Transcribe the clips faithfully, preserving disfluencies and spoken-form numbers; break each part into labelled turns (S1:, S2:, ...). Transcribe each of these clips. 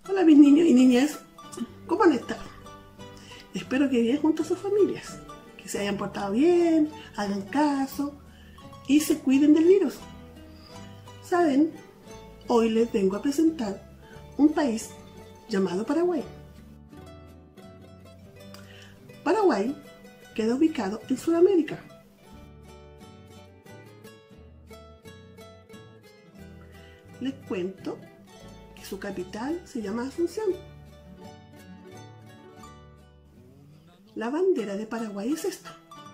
S1: Hola mis niños y niñas, ¿cómo han estado? Espero que bien junto a sus familias, que se hayan portado bien, hagan caso y se cuiden del virus. ¿Saben? Hoy les vengo a presentar un país llamado Paraguay. Paraguay queda ubicado en Sudamérica. Les cuento que su capital se llama Asunción. La bandera de Paraguay es esta.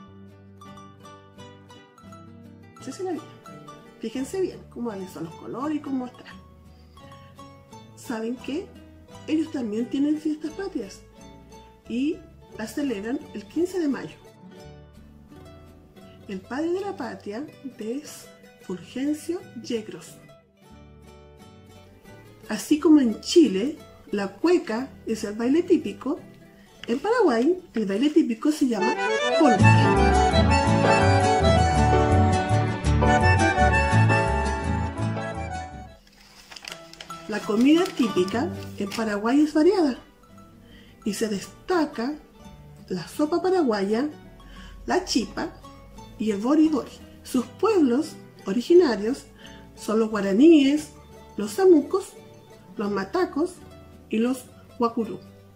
S1: No sé si la vieron. Fíjense bien cómo son los colores y cómo está. ¿Saben qué? Ellos también tienen fiestas patrias y las celebran el quince de mayo. El padre de la patria es Fulgencio Yegros. Así como en Chile, la cueca es el baile típico, en Paraguay el baile típico se llama polka. La comida típica en Paraguay es variada y se destaca la sopa paraguaya, la chipa y el bori bori. Sus pueblos originarios son los guaraníes, los samucos, los matacos y los guacurú.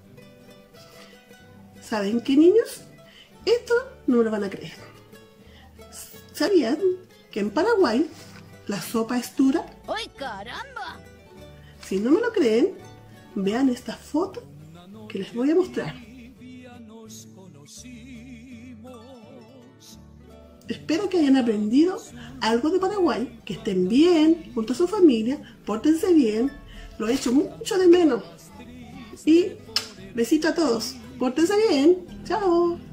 S1: ¿Saben qué, niños? Esto no me lo van a creer. ¿Sabían que en Paraguay la sopa es dura?
S2: ¡Ay, caramba!
S1: Si no me lo creen, vean esta foto que les voy a mostrar. Espero que hayan aprendido algo de Paraguay, que estén bien junto a su familia, pórtense bien, lo he hecho mucho de menos. Y besito a todos, pórtense bien, chao.